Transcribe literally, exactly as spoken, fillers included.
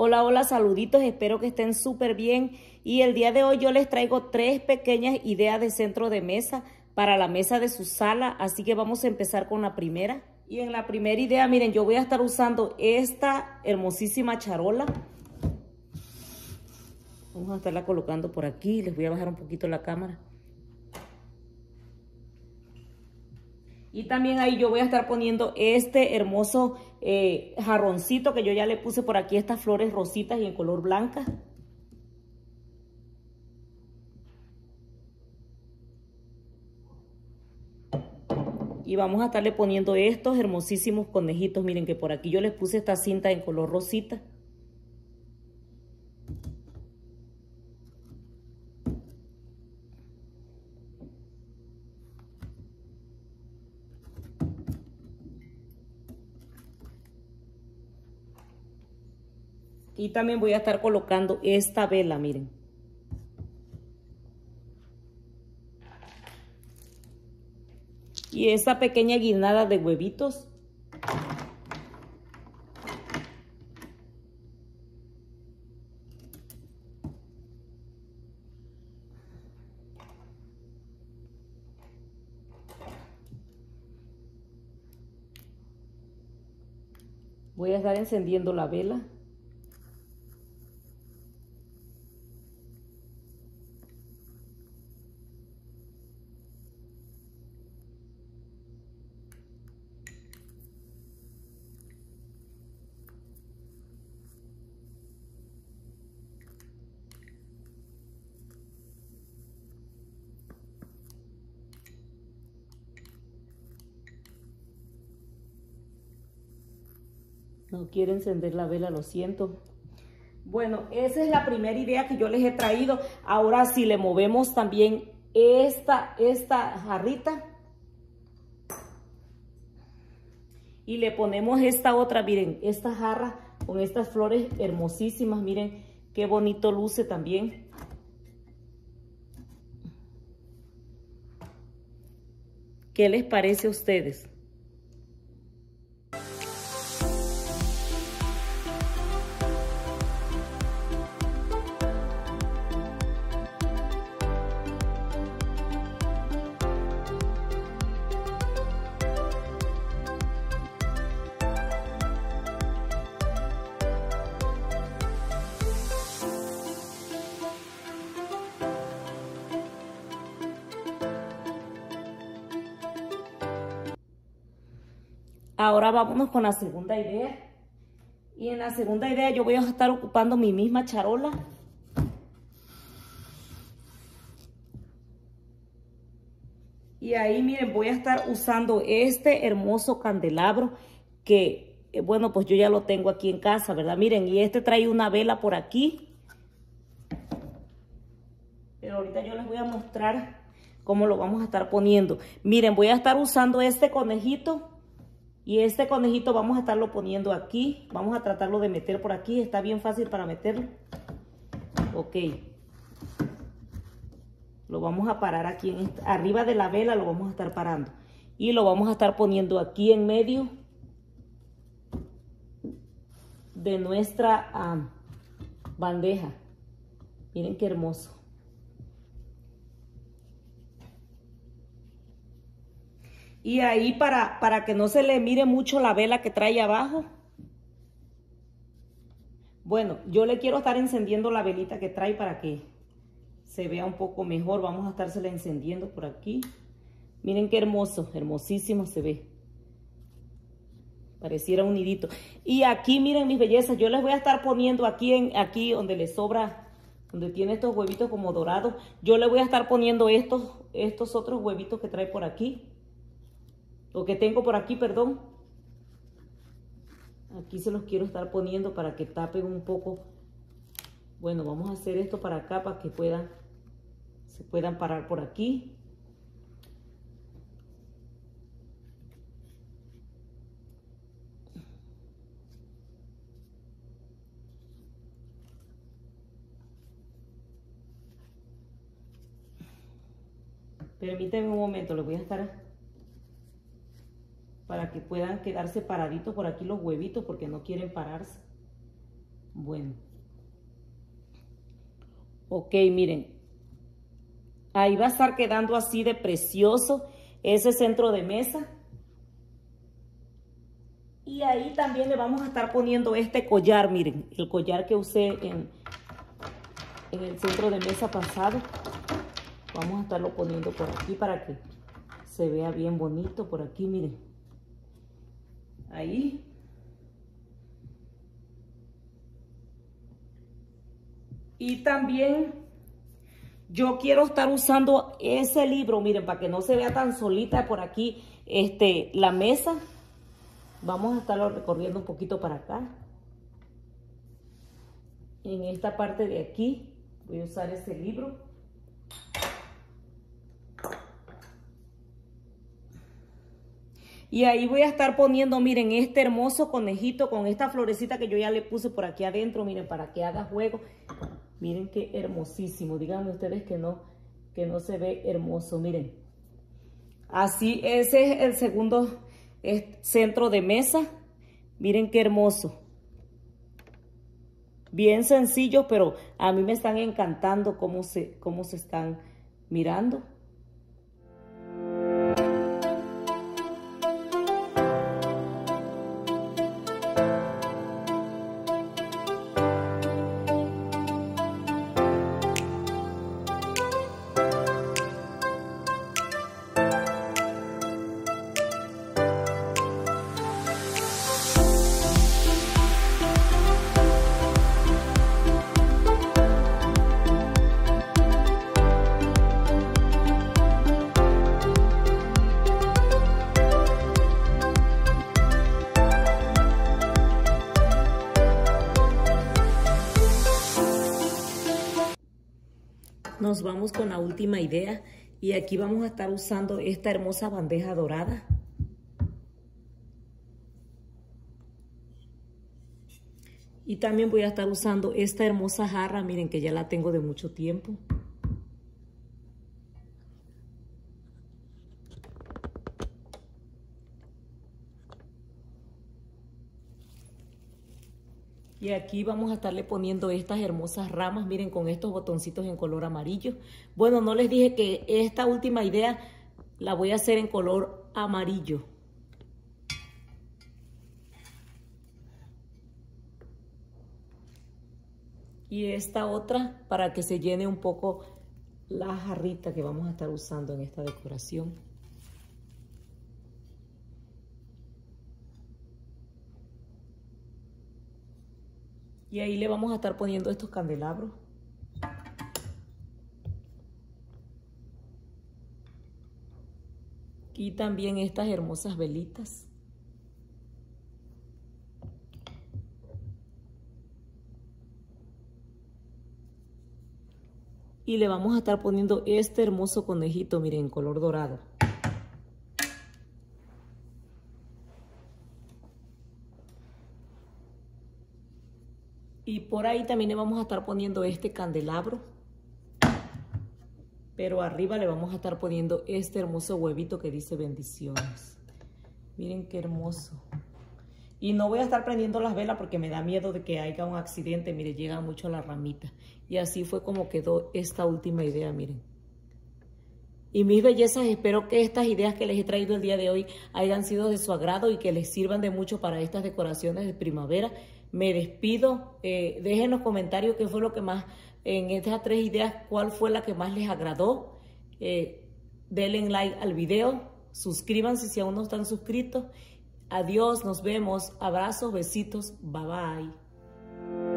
Hola, hola, saluditos, espero que estén súper bien. Y el día de hoy yo les traigo tres pequeñas ideas de centro de mesa para la mesa de su sala. Así que vamos a empezar con la primera. Y en la primera idea, miren, yo voy a estar usando esta hermosísima charola. Vamos a estarla colocando por aquí. Les voy a bajar un poquito la cámara. Y también ahí yo voy a estar poniendo este hermoso eh, jarroncito que yo ya le puse por aquí estas flores rositas y en color blanca. Y vamos a estarle poniendo estos hermosísimos conejitos. Miren que por aquí yo les puse esta cinta en color rosita. Y también voy a estar colocando esta vela, miren. Y esta pequeña guinada de huevitos. Voy a estar encendiendo la vela. No quiere encender la vela, lo siento. Bueno, esa es la primera idea que yo les he traído. Ahora si le movemos también esta, esta jarrita. Y le ponemos esta otra, miren, esta jarra con estas flores hermosísimas. Miren qué bonito luce también. ¿Qué les parece a ustedes? Ahora vámonos con la segunda idea. Y en la segunda idea yo voy a estar ocupando mi misma charola. Y ahí miren, voy a estar usando este hermoso candelabro que, bueno, pues yo ya lo tengo aquí en casa, ¿verdad? Miren, y este trae una vela por aquí. Pero ahorita yo les voy a mostrar cómo lo vamos a estar poniendo. Miren, voy a estar usando este conejito. Y este conejito vamos a estarlo poniendo aquí. Vamos a tratarlo de meter por aquí. Está bien fácil para meterlo. Ok. Lo vamos a parar aquí. En esta, arriba de la vela lo vamos a estar parando. Y lo vamos a estar poniendo aquí en medio de nuestra um, bandeja. Miren qué hermoso. Y ahí para, para que no se le mire mucho la vela que trae abajo. Bueno, yo le quiero estar encendiendo la velita que trae para que se vea un poco mejor. Vamos a estársela encendiendo por aquí. Miren qué hermoso, hermosísimo se ve. Pareciera un nidito. Y aquí miren mis bellezas, yo les voy a estar poniendo aquí, en, aquí donde le sobra, donde tiene estos huevitos como dorados. Yo le voy a estar poniendo estos, estos otros huevitos que trae por aquí. Lo que tengo por aquí, perdón. Aquí se los quiero estar poniendo para que tapen un poco. Bueno, vamos a hacer esto para acá para que puedan, se puedan parar por aquí. Permítanme un momento, les voy a estar para que puedan quedarse paraditos por aquí los huevitos porque no quieren pararse. Bueno. Ok, miren. Ahí va a estar quedando así de precioso ese centro de mesa. Y ahí también le vamos a estar poniendo este collar, miren, el collar que usé en, en el centro de mesa pasado. Vamos a estarlo poniendo por aquí para que se vea bien bonito por aquí, miren. Ahí. Y también yo quiero estar usando ese libro, miren, para que no se vea tan solita por aquí este, la mesa. Vamos a estarlo recorriendo un poquito para acá. En esta parte de aquí voy a usar este libro. Y ahí voy a estar poniendo, miren, este hermoso conejito con esta florecita que yo ya le puse por aquí adentro, miren, para que haga juego. Miren qué hermosísimo. Díganme ustedes que no, que no se ve hermoso, miren. Así, ese es el segundo centro de mesa. Miren qué hermoso. Bien sencillo, pero a mí me están encantando cómo se, cómo se están mirando. Nos vamos con la última idea y aquí vamos a estar usando esta hermosa bandeja dorada. Y también voy a estar usando esta hermosa jarra, miren que ya la tengo de mucho tiempo. Y aquí vamos a estarle poniendo estas hermosas ramas, miren, con estos botoncitos en color amarillo. Bueno, no les dije que esta última idea la voy a hacer en color amarillo. Y esta otra para que se llene un poco la jarrita que vamos a estar usando en esta decoración. Y ahí le vamos a estar poniendo estos candelabros. Y también estas hermosas velitas. Y le vamos a estar poniendo este hermoso conejito, miren, en color dorado. Y por ahí también le vamos a estar poniendo este candelabro. Pero arriba le vamos a estar poniendo este hermoso huevito que dice bendiciones. Miren qué hermoso. Y no voy a estar prendiendo las velas porque me da miedo de que haya un accidente. Mire, llega mucho a la ramita. Y así fue como quedó esta última idea, miren. Y mis bellezas, espero que estas ideas que les he traído el día de hoy hayan sido de su agrado y que les sirvan de mucho para estas decoraciones de primavera. Me despido. Eh, dejen en los comentarios qué fue lo que más, en estas tres ideas, cuál fue la que más les agradó. Eh, denle like al video. Suscríbanse si aún no están suscritos. Adiós, nos vemos. Abrazos, besitos. Bye bye.